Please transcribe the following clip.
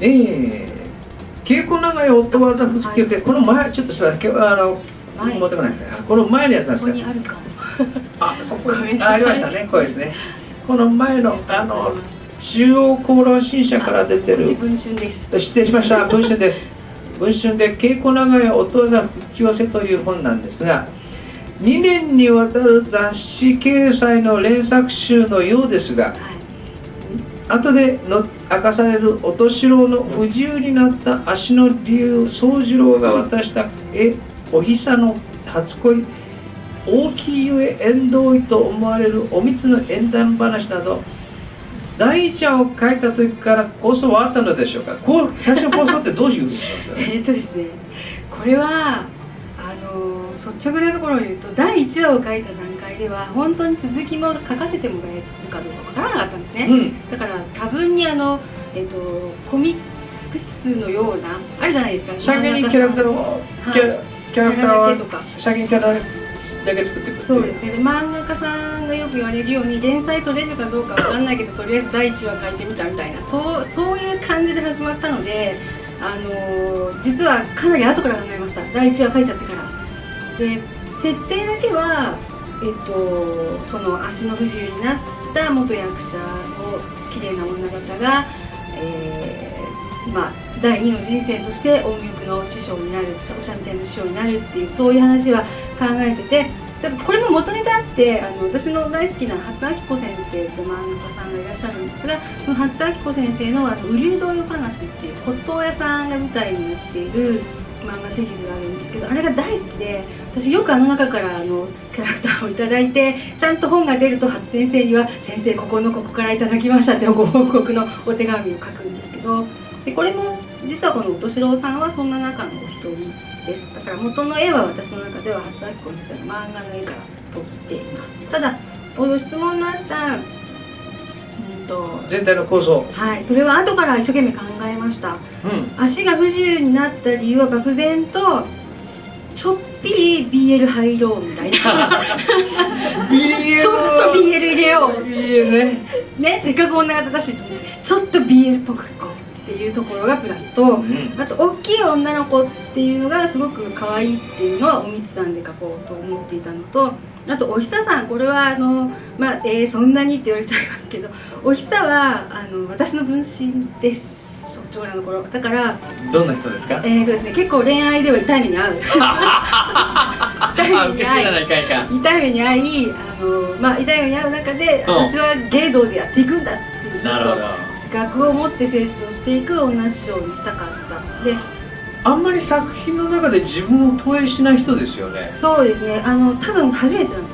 稽古長い夫技復旧って、この前ちょっとそれ持ってこないですね。この前のやつなんですか。 ここにあるかも。 あ、そこにありましたね。これですね。この前の中央公論新社から出てる。 文春です。 失礼しました。文春です。文春で稽古長い夫技復旧寄せという本なんですが、2年にわたる雑誌掲載の連作集のようですが、後で明かされる音代の不自由になった足の理由宗次郎が渡したおひさの初恋、大きいゆえ縁遠いと思われるおみつの縁談話など、第一話を書いた時から構想はあったのでしょうか。最初の構想ってどういうふうにしましたですね、これは率直なところを言うと、第1話を書いた段階では本当に続きも書かせてもらえるかどうかわからなかったんですね、だから多分にコミックスのようなあるじゃないですか、 先にキャラクターを先にキャラだけ作っていく。 そうですね。で、漫画家さんがよく言われるように、連載取れるかどうかわかんないけどとりあえず第1話書いてみたみたいな、そういう感じで始まったので、実はかなり後から考えました。第1話書いちゃってから。で、設定だけはその足の不自由になった元役者の綺麗な女方が、第2の人生として音楽の師匠になる、お三味線の師匠になるっていう、そういう話は考えてて、これも元ネタあって、私の大好きな初明子先生って漫画家さんがいらっしゃるんですが、その初明子先生の「雨竜童謡話」っていう骨董屋さんが舞台になっている漫画シリーズがあるんですけど、あれが大好きで、私よくあの中からキャラクターをいただいて、ちゃんと本が出ると初先生には「先生ここからいただきました」ってご報告のお手紙を書くんですけど、でこれも実はこの音代さんはそんな中のお一人です。だから元の絵は私の中では初明子先生の漫画の絵から撮っています。ただ質問のあった全体の構想、 はい、それは後から一生懸命考えました、足が不自由になった理由は漠然とちょっぴり BL 入ろうみたいなちょっと BL 入れよう BL ね、せっかく女方だしちょっと BL っぽくいこうっていうところがプラスと、あと大きい女の子っていうのがすごく可愛いっていうのはおみつさんで描こうと思っていたのと、あとおひささん、これはそんなにって言われちゃいますけど、おひさは私の分身です、率直なところ。だからどんな人ですか？ ですね、結構恋愛では痛い目に遭う痛い目に遭い、痛い目に遭う中で、私は芸道でやっていくんだっていう、ちょっと資格を持って成長していく女師匠にしたかったで、 あんまり作品の中で自分を投影しない人ですよね。 そうですね、多分初めてなんで